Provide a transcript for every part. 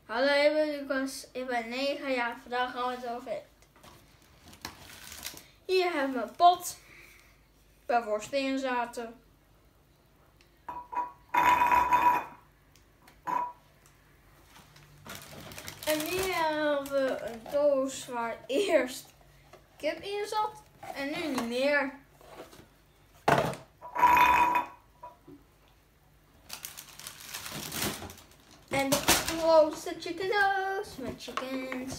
Hallo Lucas, ik ben 9 jaar. Vandaag gaan we het over eten. Hier hebben we een pot waar worsten in zaten. En hier hebben we een doos waar eerst kip in zat en nu niet meer. En de grootste chicken doos met chickens.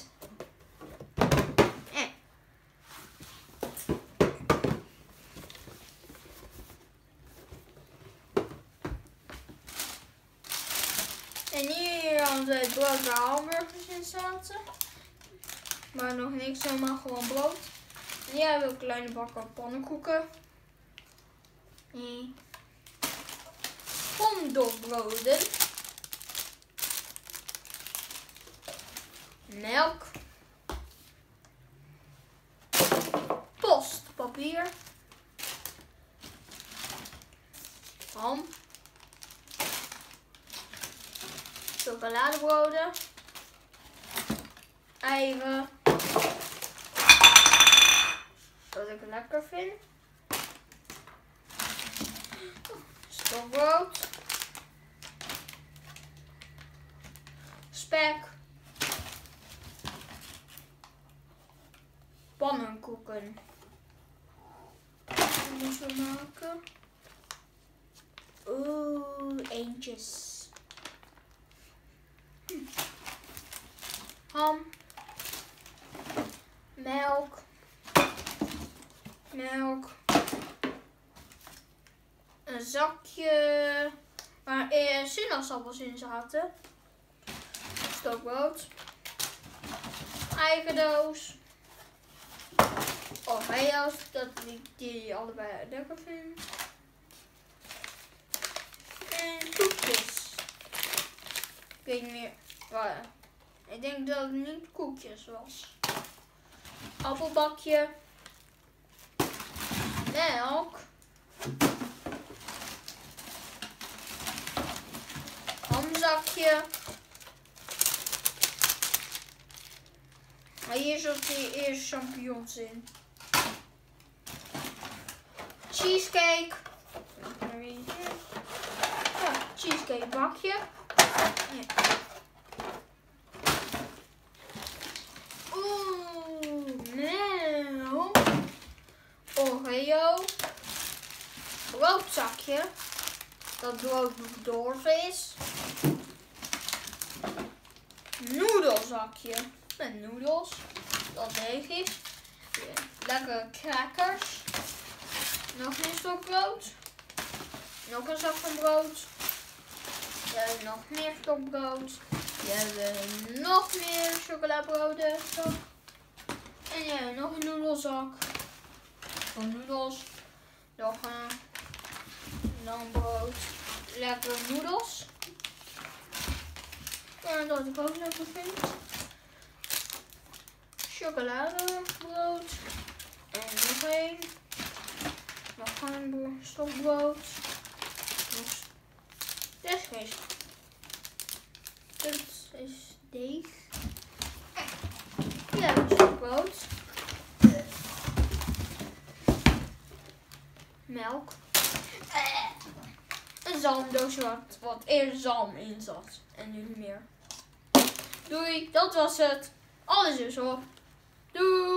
En hier hadden we brood waar hamburgers in zaten. Maar nog niks, helemaal gewoon brood. En hier hebben we kleine bakken pannenkoeken. Pomdoorbroden. Melk. Postpapier. Ham. Chocoladebroden. Eieren. Wat ik lekker vind. Stokbrood. Spek. Pannenkoeken. Wat moeten we maken? Oeh, eentjes. Ham. Melk. Een zakje waar sinaasappels in zaten. Stokbrood. Eikendoos. Oreo's, dat die allebei lekker vind. En koekjes. Ik weet niet meer waar. Ik denk dat het niet koekjes was. Appelbakje. Melk. Hamzakje. Maar hier zat die eerste champignons in. Cheesecake. Ja, cheesecake bakje. Ja. Oreo. Broodzakje. Dat brood nog bedorven is. Noedelzakje. Met noedels. Dat leeg is. Lekkere crackers. Nog een stok brood. Nog een zak van brood. We hebben nog meer stokbrood. We hebben nog meer chocoladebroden. En ja, nog een noedelzak. Van noedels. Nog een brood. Lekkere noedels. En dat ik ook lekker vind. Chocoladebrood. En nog één. Nog een stokbrood. Dit is geen. Dit is deeg. Ja, een stokbrood. Melk. Een zalmdoosje wat eerst zalm in zat. En nu niet meer. Doei, dat was het. Alles is op. Doei.